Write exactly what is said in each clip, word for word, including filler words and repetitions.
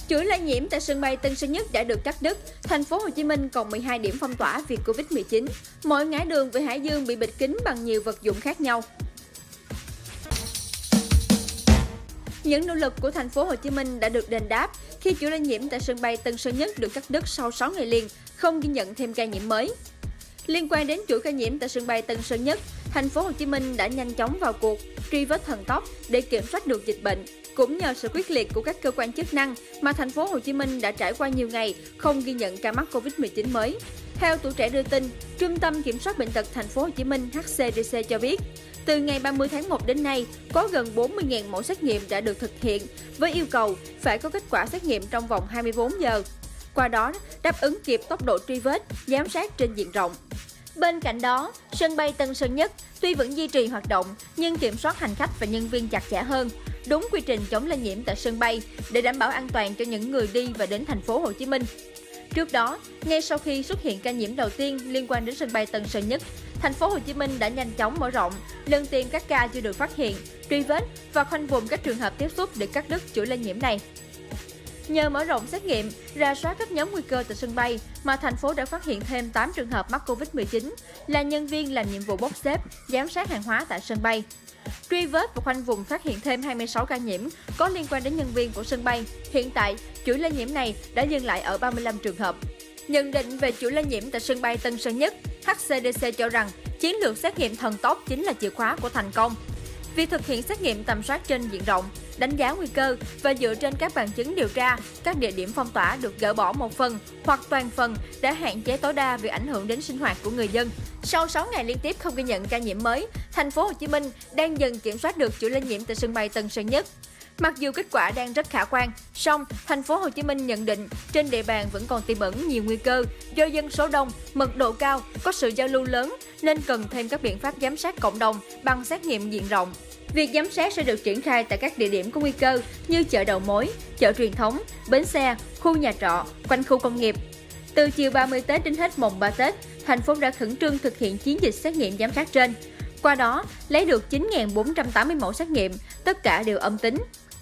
Chuỗi lây nhiễm tại sân bay Tân Sơn Nhất đã được cắt đứt, thành phố Hồ Chí Minh còn mười hai điểm phong tỏa vì Covid mười chín. Mọi ngã đường về Hải Dương bị bịt kín bằng nhiều vật dụng khác nhau. Những nỗ lực của thành phố Hồ Chí Minh đã được đền đáp khi chuỗi lây nhiễm tại sân bay Tân Sơn Nhất được cắt đứt sau sáu ngày liền, không ghi nhận thêm ca nhiễm mới. Liên quan đến chuỗi ca nhiễm tại sân bay Tân Sơn Nhất, thành phố Hồ Chí Minh đã nhanh chóng vào cuộc truy vết thần tốc để kiểm soát được dịch bệnh. Cũng nhờ sự quyết liệt của các cơ quan chức năng mà thành phố Hồ Chí Minh đã trải qua nhiều ngày không ghi nhận ca mắc Covid mười chín mới. Theo Tuổi Trẻ đưa tin, Trung tâm Kiểm soát bệnh tật thành phố Hồ Chí Minh H C D C cho biết, từ ngày ba mươi tháng một đến nay, có gần bốn mươi nghìn mẫu xét nghiệm đã được thực hiện với yêu cầu phải có kết quả xét nghiệm trong vòng hai mươi tư giờ. Qua đó, đáp ứng kịp tốc độ truy vết, giám sát trên diện rộng. Bên cạnh đó, sân bay Tân Sơn Nhất tuy vẫn duy trì hoạt động nhưng kiểm soát hành khách và nhân viên chặt chẽ hơn, đúng quy trình chống lây nhiễm tại sân bay để đảm bảo an toàn cho những người đi và đến thành phố Hồ Chí Minh. Trước đó, ngay sau khi xuất hiện ca nhiễm đầu tiên liên quan đến sân bay Tân Sơn Nhất, thành phố Hồ Chí Minh đã nhanh chóng mở rộng, lần tìm các ca chưa được phát hiện, truy vết và khoanh vùng các trường hợp tiếp xúc để cắt đứt chuỗi lây nhiễm này. Nhờ mở rộng xét nghiệm, rà soát các nhóm nguy cơ tại sân bay mà thành phố đã phát hiện thêm tám trường hợp mắc Covid mười chín là nhân viên làm nhiệm vụ bốc xếp, giám sát hàng hóa tại sân bay. Truy vết và khoanh vùng phát hiện thêm hai mươi sáu ca nhiễm có liên quan đến nhân viên của sân bay. Hiện tại, chuỗi lây nhiễm này đã dừng lại ở ba mươi lăm trường hợp. Nhận định về chuỗi lây nhiễm tại sân bay Tân Sơn Nhất, H C D C cho rằng chiến lược xét nghiệm thần tốc chính là chìa khóa của thành công. Việc thực hiện xét nghiệm tầm soát trên diện rộng, đánh giá nguy cơ và dựa trên các bằng chứng điều tra, các địa điểm phong tỏa được gỡ bỏ một phần hoặc toàn phần đã hạn chế tối đa việc ảnh hưởng đến sinh hoạt của người dân. Sau sáu ngày liên tiếp không ghi nhận ca nhiễm mới, thành phố Hồ Chí Minh đang dần kiểm soát được chuỗi lây nhiễm tại sân bay Tân Sơn Nhất. Mặc dù kết quả đang rất khả quan, song thành phố Hồ Chí Minh nhận định trên địa bàn vẫn còn tiềm ẩn nhiều nguy cơ do dân số đông, mật độ cao, có sự giao lưu lớn nên cần thêm các biện pháp giám sát cộng đồng bằng xét nghiệm diện rộng. Việc giám sát sẽ được triển khai tại các địa điểm có nguy cơ như chợ đầu mối, chợ truyền thống, bến xe, khu nhà trọ, quanh khu công nghiệp. Từ chiều ba mươi Tết đến hết mồng ba Tết, thành phố đã khẩn trương thực hiện chiến dịch xét nghiệm giám sát trên. Qua đó, lấy được chín nghìn bốn trăm tám mươi mẫu xét nghiệm, tất cả đều âm tính.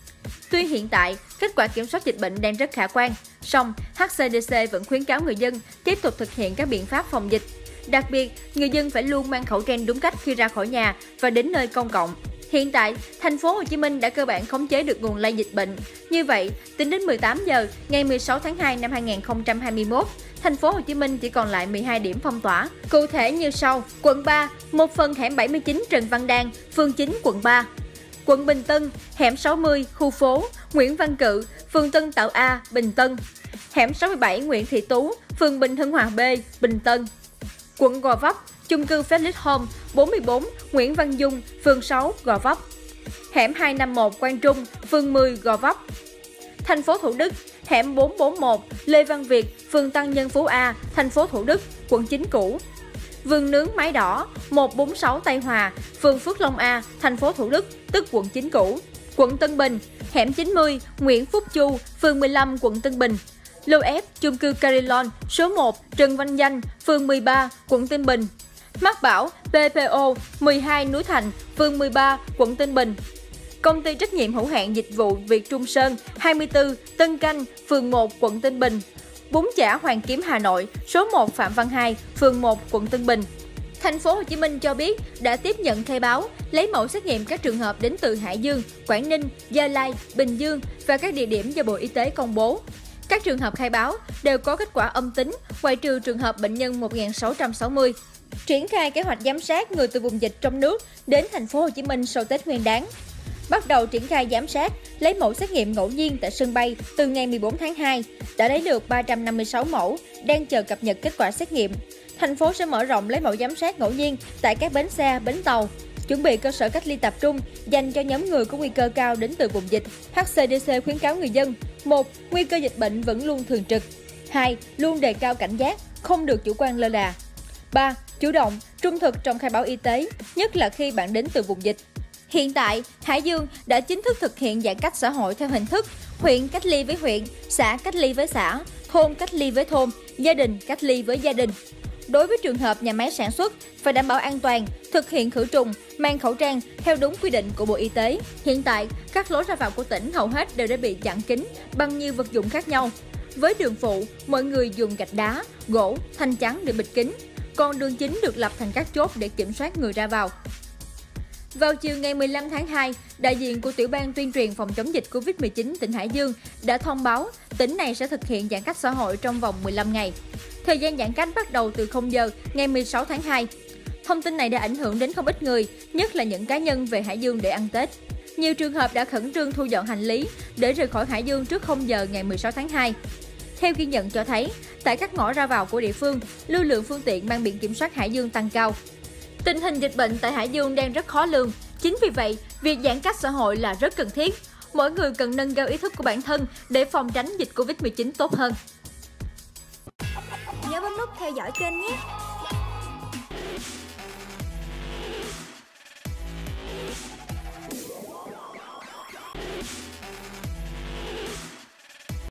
Tuy hiện tại, kết quả kiểm soát dịch bệnh đang rất khả quan, song H C D C vẫn khuyến cáo người dân tiếp tục thực hiện các biện pháp phòng dịch. Đặc biệt, người dân phải luôn mang khẩu trang đúng cách khi ra khỏi nhà và đến nơi công cộng. Hiện tại, thành phố Hồ Chí Minh đã cơ bản khống chế được nguồn lây dịch bệnh. Như vậy, tính đến mười tám giờ ngày mười sáu tháng hai năm hai nghìn không trăm hai mươi mốt, thành phố Hồ Chí Minh chỉ còn lại mười hai điểm phong tỏa. Cụ thể như sau: quận ba, một phần hẻm bảy mươi chín Trần Văn Đan, phường chín, quận ba. Quận Bình Tân, hẻm sáu mươi, khu phố Nguyễn Văn Cự, phường Tân Tạo A, Bình Tân. Hẻm sáu mươi bảy Nguyễn Thị Tú, phường Bình Hưng Hòa B, Bình Tân. Quận Gò Vấp, chung cư Felix Home, bốn mươi bốn Nguyễn Văn Dung, phường sáu, Gò Vấp. Hẻm hai năm một Quang Trung, phường mười, Gò Vấp. Thành phố Thủ Đức, hẻm bốn bốn một Lê Văn Việt, phường Tăng Nhân Phú A, thành phố Thủ Đức, quận chín cũ. Vườn nướng Mái Đỏ, một bốn sáu Tây Hòa, phường Phước Long A, thành phố Thủ Đức, tức quận chín cũ. Quận Tân Bình, hẻm chín mươi Nguyễn Phúc Chu, phường mười lăm, quận Tân Bình. Lô F, chung cư Carilon, số một, Trần Văn Danh, phường mười ba, quận Tân Bình. Mắc Bảo, P P O, mười hai Núi Thành, phường mười ba, quận Tân Bình. Công ty trách nhiệm hữu hạn dịch vụ Việt Trung Sơn, hai mươi tư, Tân Canh, phường một, quận Tân Bình. Bún chả Hoàng Kiếm Hà Nội, số một Phạm Văn Hai, phường một, quận Tân Bình. Thành phố Hồ Chí Minh cho biết đã tiếp nhận khai báo, lấy mẫu xét nghiệm các trường hợp đến từ Hải Dương, Quảng Ninh, Gia Lai, Bình Dương và các địa điểm do Bộ Y tế công bố. Các trường hợp khai báo đều có kết quả âm tính, ngoại trừ trường hợp bệnh nhân một nghìn sáu trăm sáu mươi. Triển khai kế hoạch giám sát người từ vùng dịch trong nước đến thành phố Hồ Chí Minh sau Tết Nguyên đán. Bắt đầu triển khai giám sát, lấy mẫu xét nghiệm ngẫu nhiên tại sân bay từ ngày mười bốn tháng hai, đã lấy được ba trăm năm mươi sáu mẫu, đang chờ cập nhật kết quả xét nghiệm. Thành phố sẽ mở rộng lấy mẫu giám sát ngẫu nhiên tại các bến xe, bến tàu, chuẩn bị cơ sở cách ly tập trung dành cho nhóm người có nguy cơ cao đến từ vùng dịch. H C D C khuyến cáo người dân: một. Nguy cơ dịch bệnh vẫn luôn thường trực. hai. Luôn đề cao cảnh giác, không được chủ quan lơ là. ba. Chủ động, trung thực trong khai báo y tế, nhất là khi bạn đến từ vùng dịch. Hiện tại, Hải Dương đã chính thức thực hiện giãn cách xã hội theo hình thức huyện cách ly với huyện, xã cách ly với xã, thôn cách ly với thôn, gia đình cách ly với gia đình. Đối với trường hợp nhà máy sản xuất, phải đảm bảo an toàn, thực hiện khử trùng, mang khẩu trang theo đúng quy định của Bộ Y tế. Hiện tại, các lối ra vào của tỉnh hầu hết đều đã bị chặn kín bằng nhiều vật dụng khác nhau. Với đường phụ, mọi người dùng gạch đá, gỗ, thanh chắn để bịt kín, còn đường chính được lập thành các chốt để kiểm soát người ra vào. Vào chiều ngày mười lăm tháng hai, đại diện của Tiểu ban tuyên truyền phòng chống dịch Covid mười chín tỉnh Hải Dương đã thông báo tỉnh này sẽ thực hiện giãn cách xã hội trong vòng mười lăm ngày. Thời gian giãn cách bắt đầu từ không giờ ngày mười sáu tháng hai. Thông tin này đã ảnh hưởng đến không ít người, nhất là những cá nhân về Hải Dương để ăn Tết. Nhiều trường hợp đã khẩn trương thu dọn hành lý để rời khỏi Hải Dương trước không giờ ngày mười sáu tháng hai. Theo ghi nhận cho thấy, tại các ngõ ra vào của địa phương, lưu lượng phương tiện mang biển kiểm soát Hải Dương tăng cao. Tình hình dịch bệnh tại Hải Dương đang rất khó lường. Chính vì vậy, việc giãn cách xã hội là rất cần thiết. Mỗi người cần nâng cao ý thức của bản thân để phòng tránh dịch Covid mười chín tốt hơn. Nhớ bấm nút theo dõi kênh nhé!